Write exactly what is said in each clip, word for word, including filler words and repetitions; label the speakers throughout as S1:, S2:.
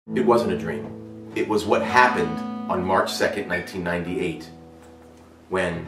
S1: It wasn't a dream. It was what happened on March second, nineteen ninety-eight, when,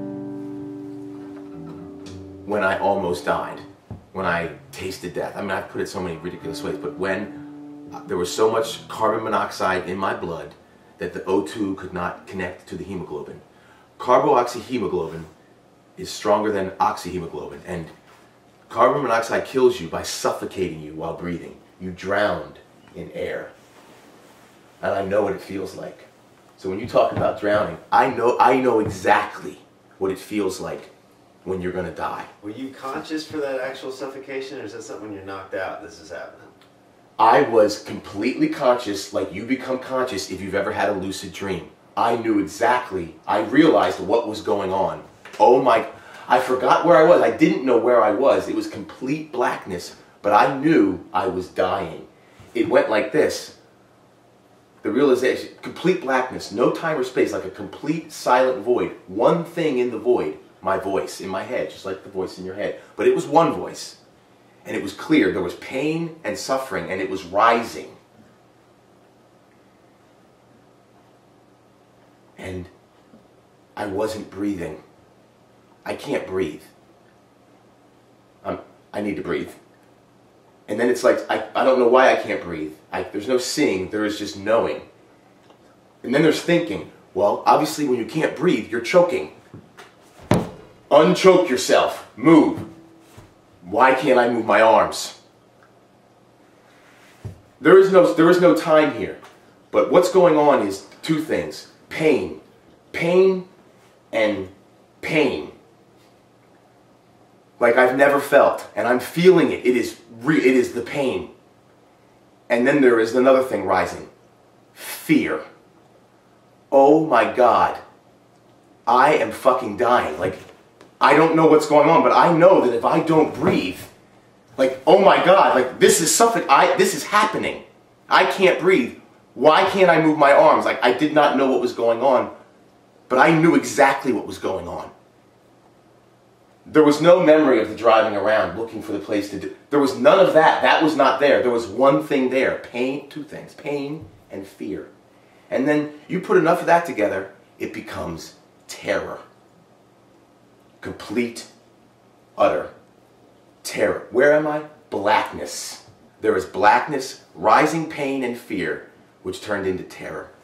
S1: when I almost died, when I tasted death. I mean, I've put it so many ridiculous ways, but when there was so much carbon monoxide in my blood that the O two could not connect to the hemoglobin. Carboxyhemoglobin is stronger than oxyhemoglobin, and carbon monoxide kills you by suffocating you while breathing. You drowned in air. And I know what it feels like. So when you talk about drowning, I know, I know exactly what it feels like when you're going to die.
S2: Were you conscious for that actual suffocation, or is that something when you're knocked out this is happening?
S1: I was completely conscious, like you become conscious if you've ever had a lucid dream. I knew exactly, I realized what was going on. Oh my, I forgot where I was. I didn't know where I was. It was complete blackness, but I knew I was dying. It went like this. The realization, complete blackness, no time or space, like a complete silent void. One thing in the void, my voice in my head, just like the voice in your head. But it was one voice. And it was clear. There was pain and suffering, and it was rising. And I wasn't breathing. I can't breathe. I'm, I need to breathe. And then it's like, I, I don't know why I can't breathe. I, there's no seeing, there is just knowing. And then there's thinking. Well, obviously when you can't breathe, you're choking. Unchoke yourself. Move. Why can't I move my arms? There is no, there is no time here. But what's going on is two things. Pain. Pain and pain. Like I've never felt, and I'm feeling it. It is re it is the pain. And then there is another thing rising. Fear. Oh my God. I am fucking dying. Like, I don't know what's going on, but I know that if I don't breathe, like, oh my God, like this is something, I, this is happening. I can't breathe. Why can't I move my arms? Like, I did not know what was going on, but I knew exactly what was going on. There was no memory of the driving around looking for the place to do. There was none of that. That was not there. There was one thing there. Pain, two things. Pain and fear. And then you put enough of that together, it becomes terror. Complete, utter terror. Where am I? Blackness. There is blackness, rising pain and fear, which turned into terror.